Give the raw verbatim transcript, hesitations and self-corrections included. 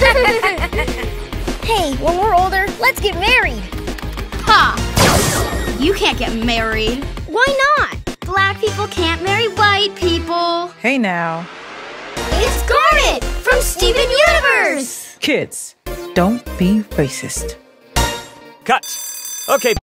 Hey, when we're older, let's get married. Ha! You can't get married. Why not? Black people can't marry white people. Hey now. It's Garnet from Steven Universe! Kids, don't be racist. Cut. Okay.